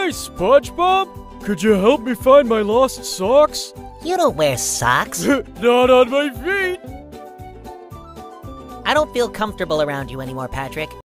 Hey, Spongebob! Could you help me find my lost socks? You don't wear socks. Not on my feet! I don't feel comfortable around you anymore, Patrick.